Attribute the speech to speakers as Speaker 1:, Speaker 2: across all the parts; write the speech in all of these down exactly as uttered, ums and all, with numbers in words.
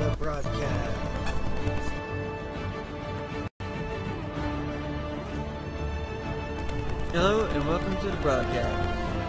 Speaker 1: the broadcast. Hello and welcome to the broadcast.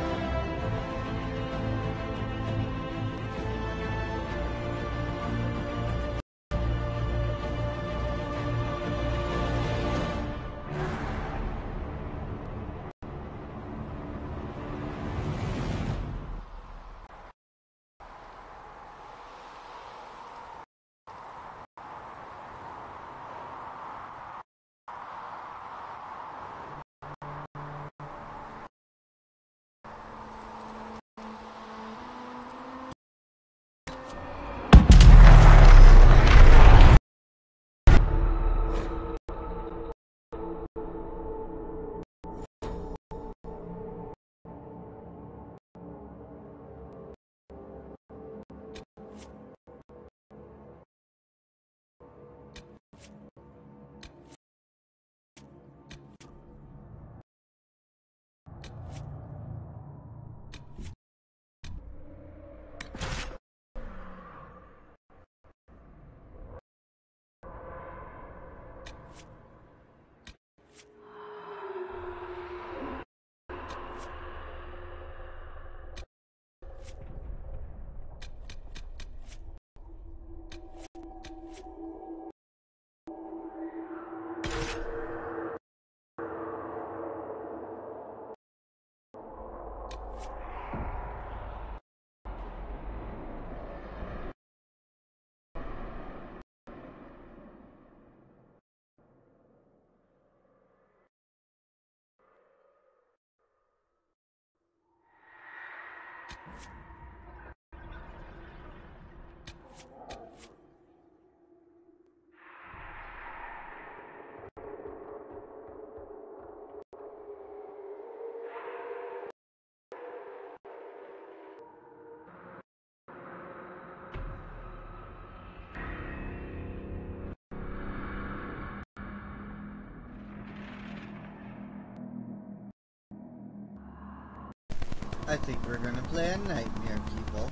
Speaker 1: I think we're gonna play a nightmare, people.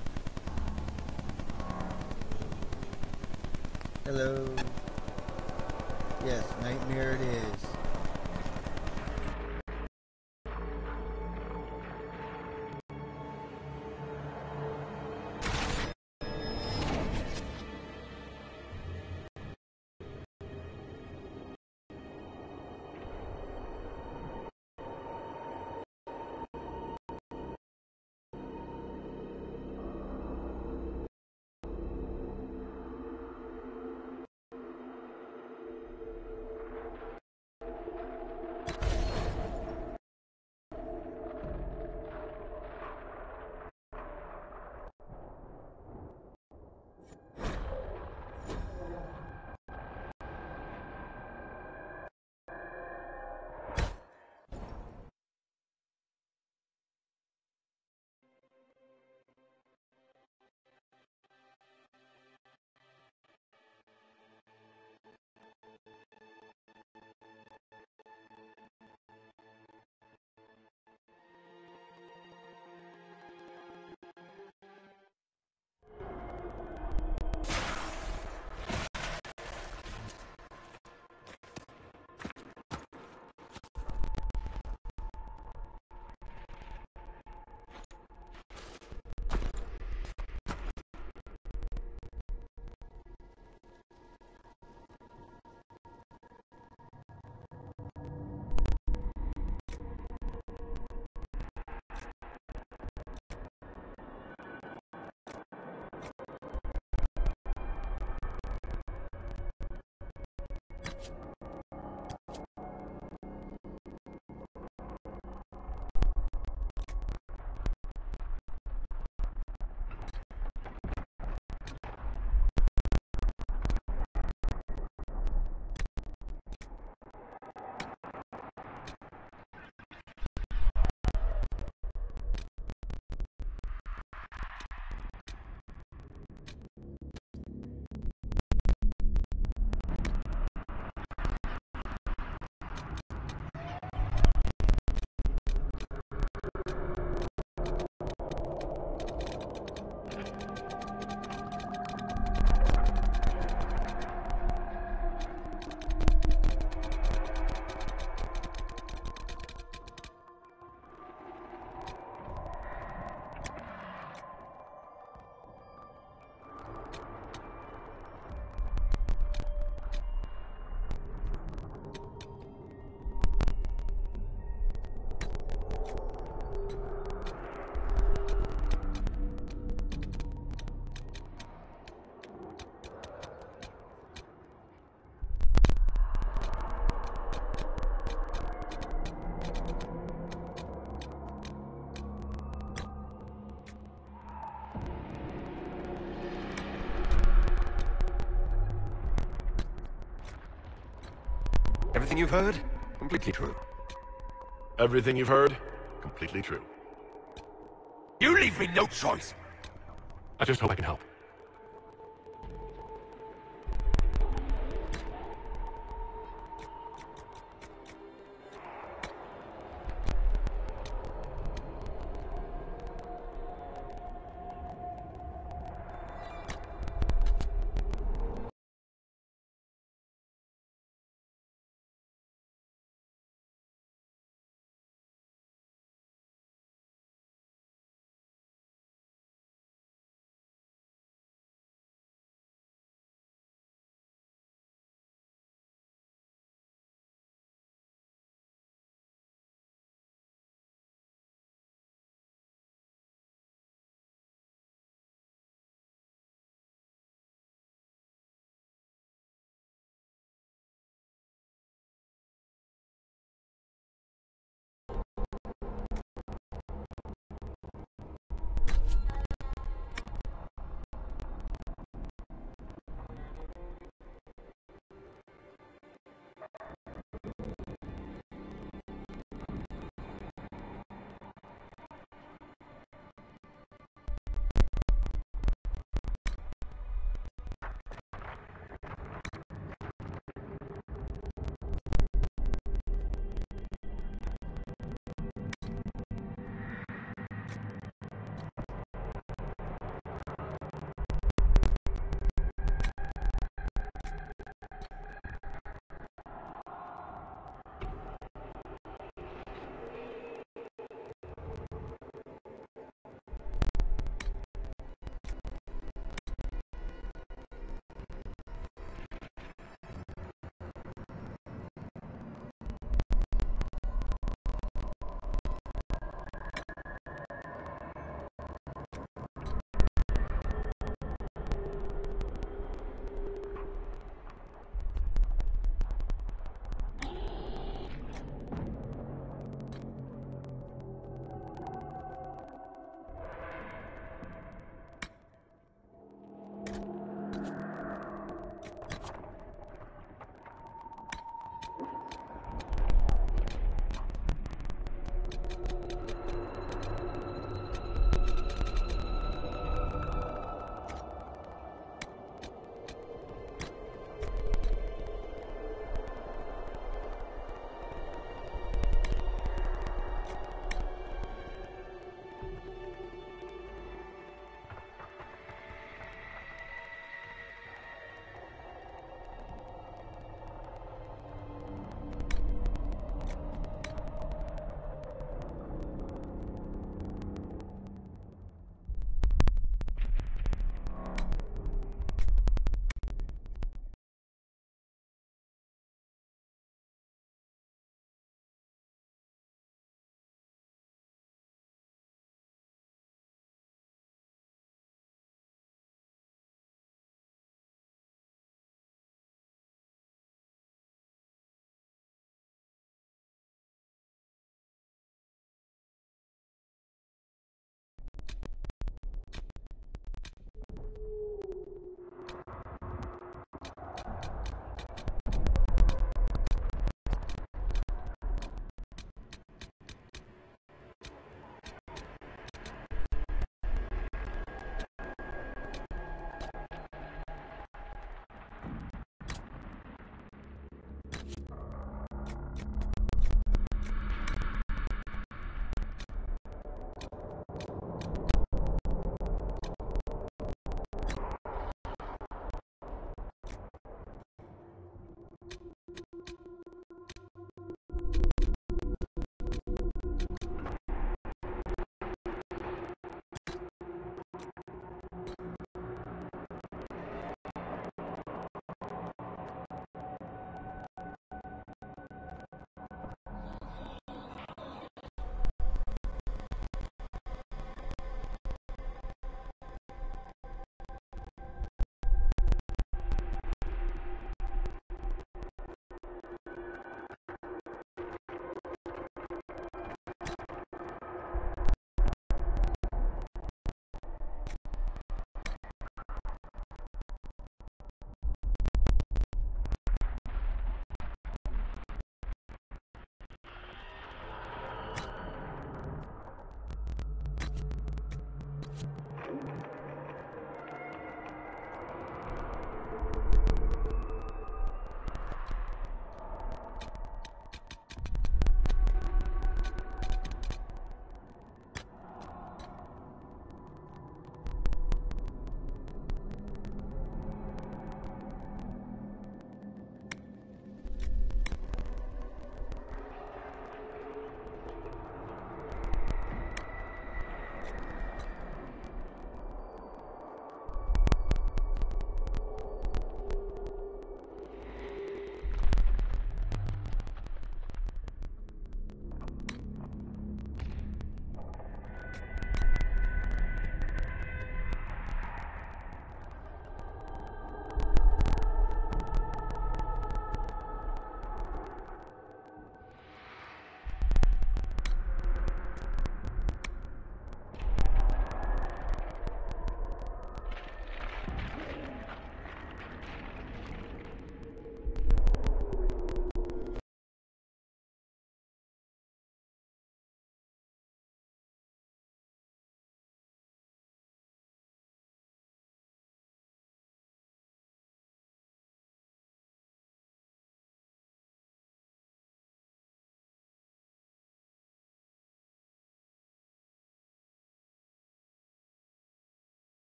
Speaker 1: Hello. Yes, nightmare it is.
Speaker 2: Everything you've heard? Completely true.
Speaker 3: Everything you've heard? Completely true.
Speaker 2: You leave me no choice!
Speaker 3: I just hope I can help.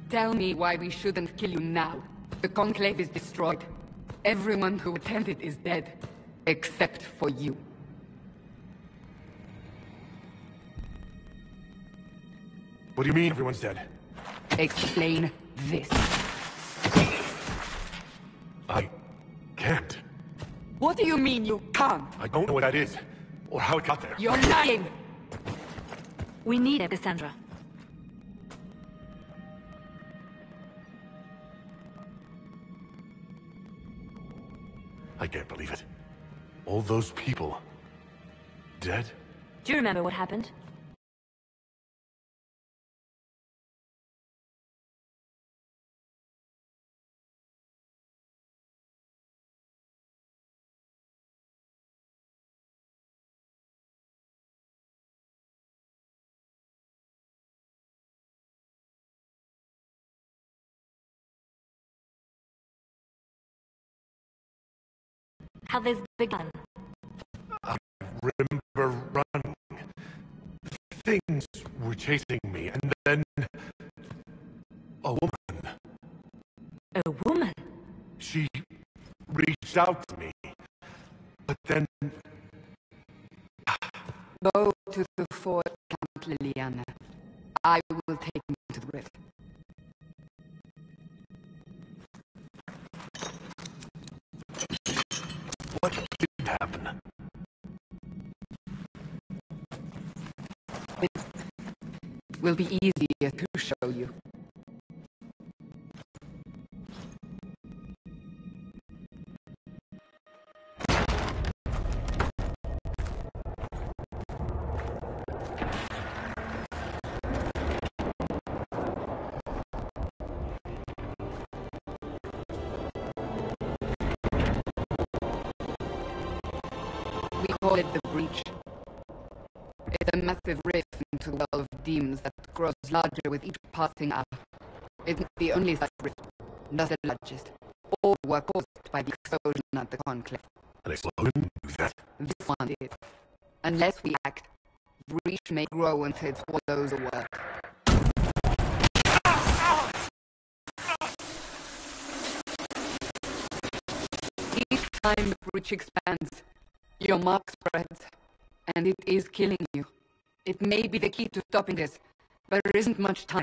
Speaker 4: Tell me why we shouldn't kill you now. The Conclave is destroyed. Everyone who attended is dead. Except for you.
Speaker 3: What do you mean everyone's dead?
Speaker 4: Explain this.
Speaker 3: I can't.
Speaker 4: What do you mean you can't?
Speaker 3: I don't know what that is, or how it got there.
Speaker 4: You're lying!
Speaker 5: We need it, Cassandra.
Speaker 3: I can't believe it. All those people... dead?
Speaker 5: Do you remember what happened? How this began.
Speaker 3: I remember running. Things were chasing me, and then... a woman.
Speaker 5: A woman?
Speaker 3: She reached out to me, but then...
Speaker 4: Go to the fort, Count Liliana. I will take you to the rift.
Speaker 3: What did happen?
Speaker 4: It will be easier to show you. We call it the Breach. It's a massive rift into the world of demons that grows larger with each passing hour. It's not the only such rift, not the largest. All were caused by the explosion at the Conclave.
Speaker 3: An explosion? Do that?
Speaker 4: This one did. Unless we act, the Breach may grow until it swallows the world. Each time the Breach expands, your mark spreads, and it is killing you. It may be the key to stopping this, but there isn't much time.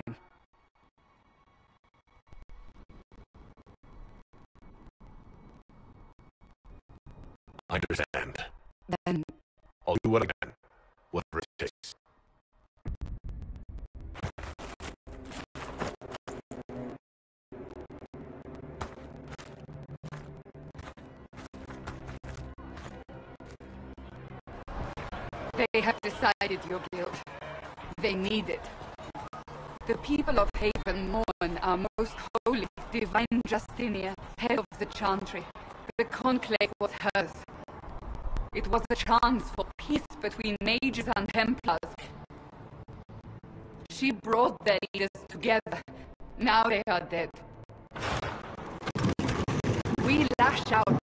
Speaker 3: I understand.
Speaker 4: Then
Speaker 3: I'll do what I can, whatever it takes.
Speaker 4: they have decided your guilt. They need it. The people of Haven mourn our most holy, divine Justinia, head of the Chantry. The Conclave was hers. It was a chance for peace between mages and Templars. She brought their leaders together. Now they are dead. We lash out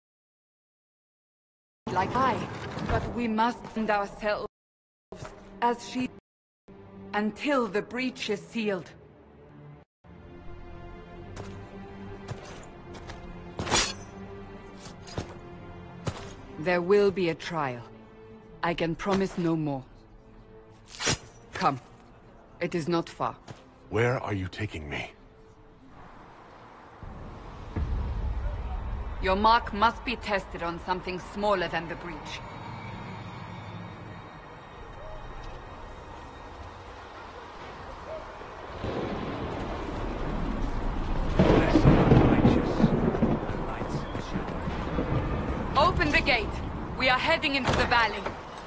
Speaker 4: like I, but we must end ourselves as she, until the breach is sealed. There will be a trial. I can promise no more. Come. It is not far.
Speaker 3: Where are you taking me?
Speaker 4: Your mark must be tested on something smaller than the breach. Open the gate. We are heading into the valley.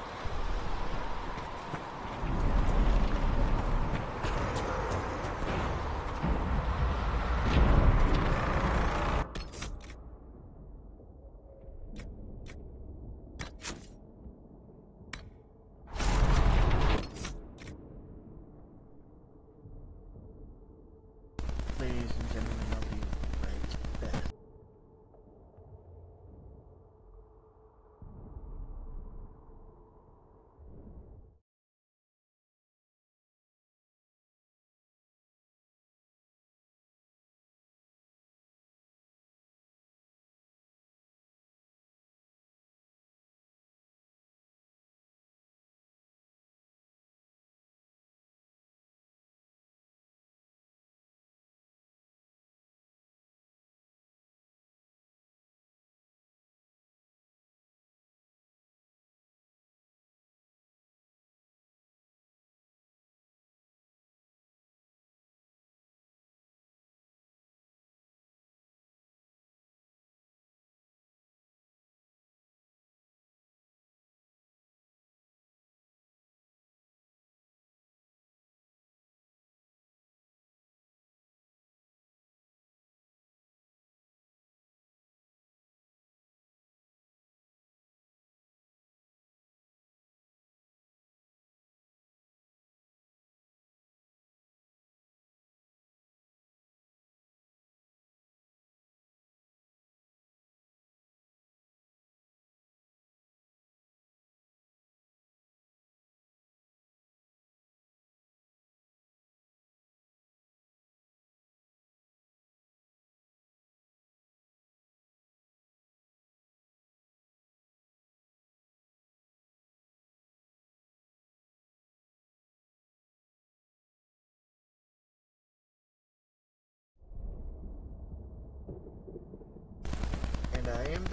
Speaker 1: Ladies and gentlemen, I'll be right back.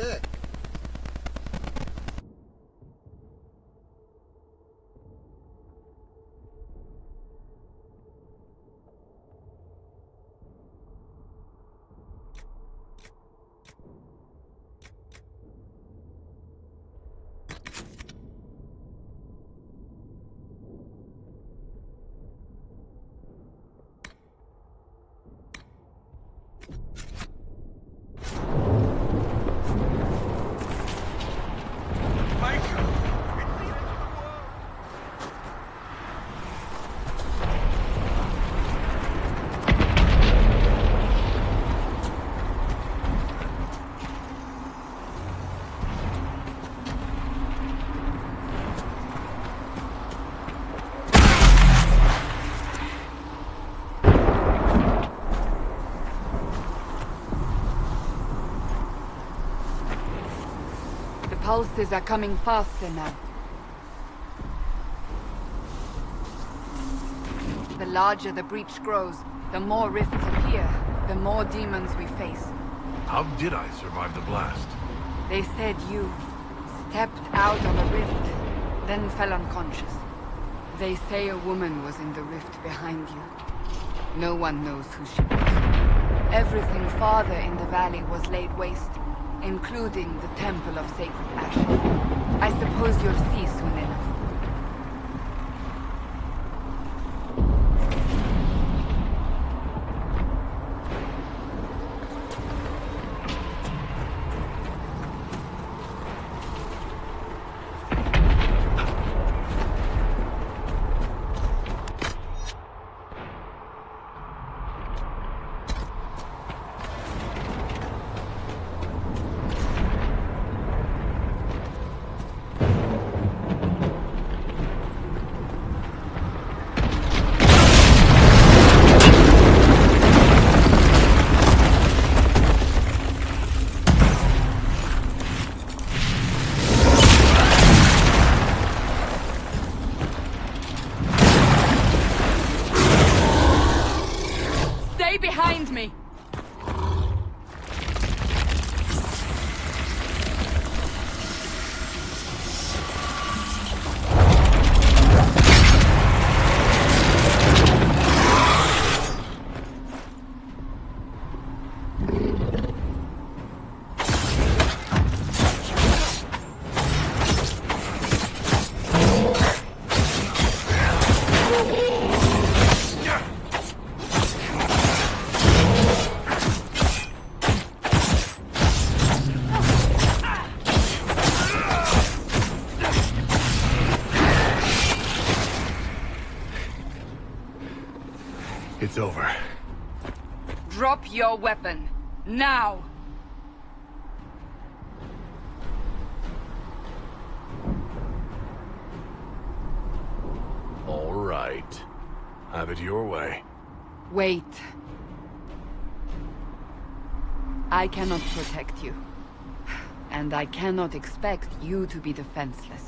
Speaker 1: bit.
Speaker 4: Pulses are coming faster now. The larger the breach grows, the more rifts appear, the more demons we face.
Speaker 3: How did I survive the blast?
Speaker 4: They said you stepped out of a rift, then fell unconscious. They say a woman was in the rift behind you. No one knows who she was. Everything farther in the valley was laid waste, including the Temple of Sacred Ashes. I suppose you'll see soon enough. Behind me!
Speaker 3: It's over.
Speaker 4: Drop your weapon. Now!
Speaker 3: All right. Have it your way.
Speaker 4: Wait. I cannot protect you. And I cannot expect you to be defenseless.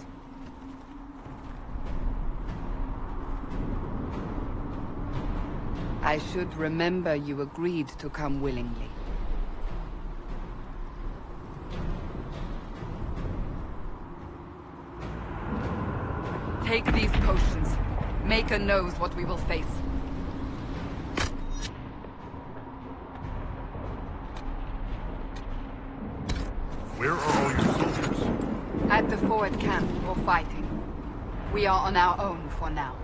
Speaker 4: I should remember you agreed to come willingly. Take these potions. Maker knows what we will face.
Speaker 3: Where are all your soldiers?
Speaker 4: At the forward camp, or fighting. We are on our own for now.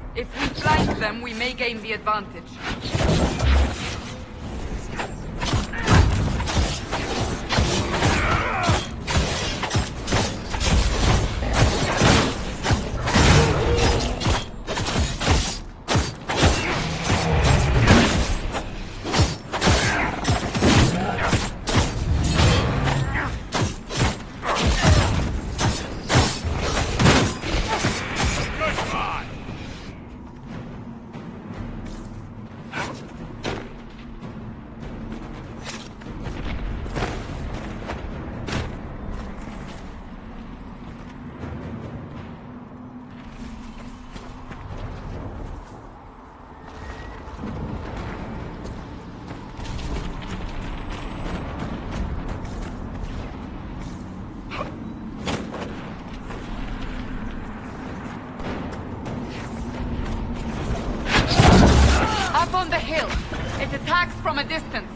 Speaker 4: If we flank them, we may gain the advantage. Up on the hill. It attacks from a distance.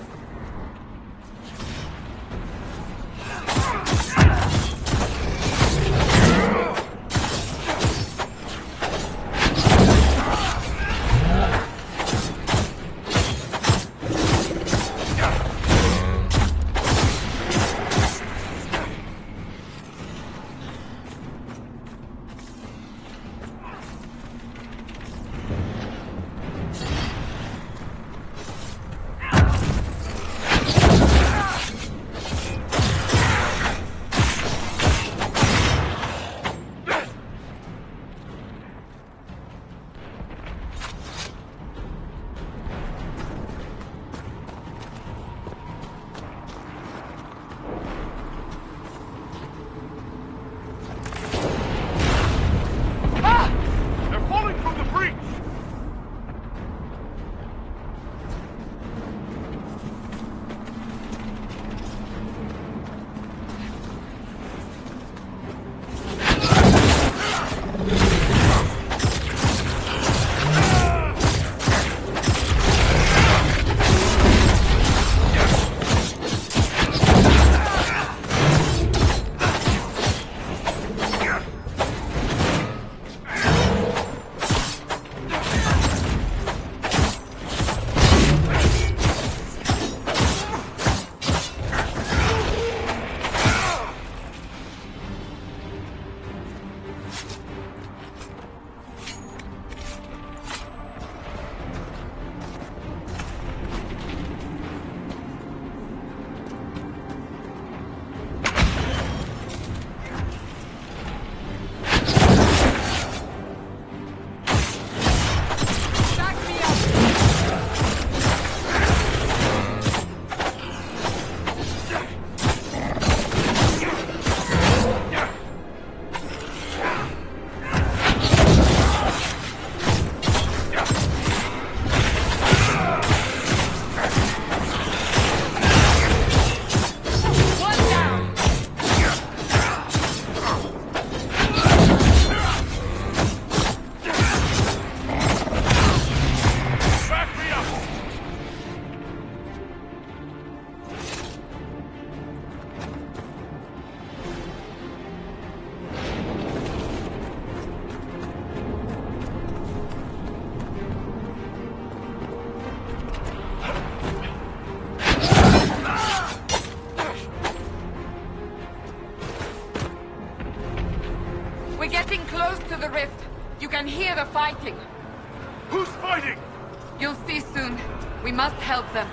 Speaker 4: Getting close to the rift. You can hear the fighting.
Speaker 3: Who's fighting?
Speaker 4: You'll see soon. We must help them.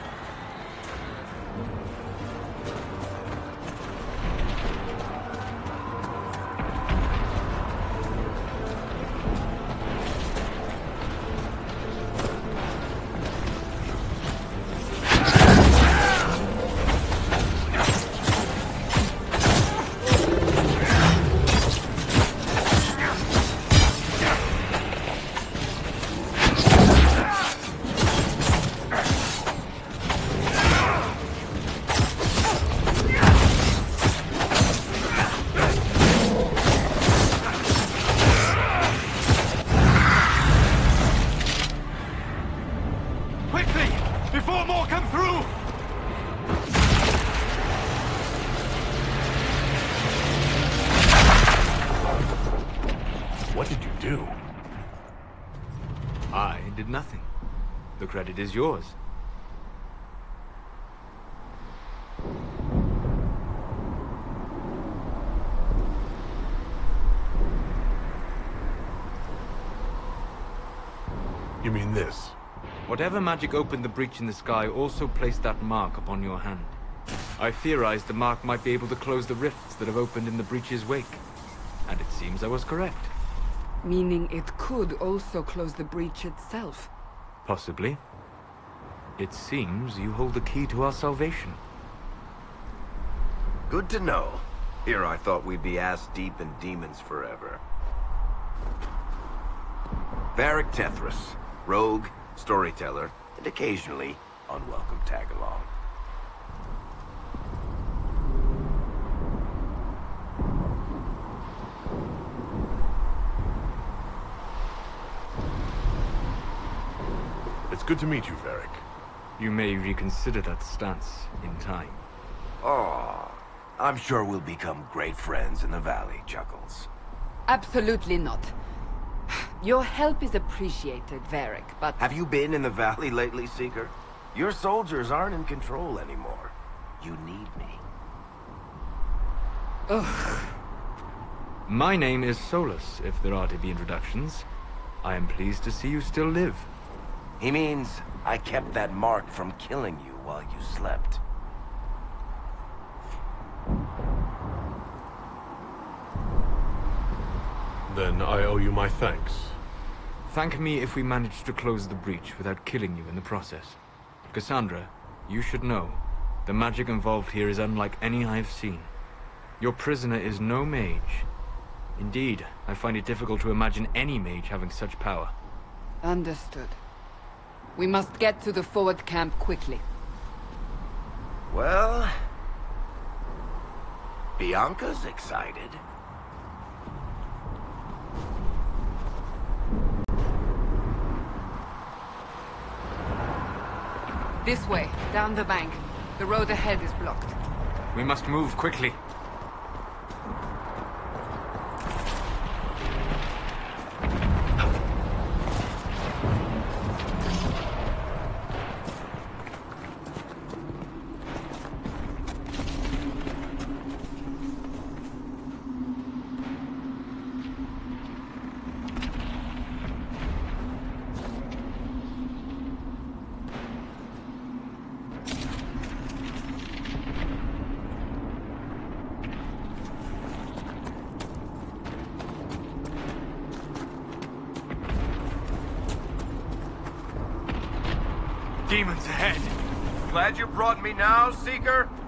Speaker 6: I did nothing. The credit is yours.
Speaker 3: You mean this?
Speaker 6: Whatever magic opened the breach in the sky also placed that mark upon your hand. I theorized the mark might be able to close the rifts that have opened in the breach's wake. And it seems I was correct.
Speaker 4: Meaning it could also close the breach itself.
Speaker 6: Possibly. It seems you hold the key to our salvation.
Speaker 7: Good to know. Here I thought we'd be ass-deep in demons forever. Varric Tethras. Rogue, storyteller, and occasionally unwelcome tag-along.
Speaker 3: It's good to meet you, Varric.
Speaker 6: You may reconsider that stance in time.
Speaker 7: Oh, I'm sure we'll become great friends in the valley, Chuckles.
Speaker 4: Absolutely not. Your help is appreciated, Varric, but...
Speaker 7: Have you been in the valley lately, Seeker? Your soldiers aren't in control anymore. You need me.
Speaker 4: Ugh.
Speaker 6: My name is Solus, if there are to be introductions. I am pleased to see you still live.
Speaker 7: He means I kept that mark from killing you while you slept.
Speaker 3: Then I owe you my thanks.
Speaker 6: Thank me if we manage to close the breach without killing you in the process. Cassandra, you should know, the magic involved here is unlike any I've seen. Your prisoner is no mage. Indeed, I find it difficult to imagine any mage having such power.
Speaker 4: Understood. We must get to the forward camp quickly.
Speaker 7: Well... Bianca's excited.
Speaker 4: This way, down the bank. The road ahead is blocked.
Speaker 6: We must move quickly.
Speaker 2: Demons ahead.
Speaker 7: Glad you brought me now, Seeker?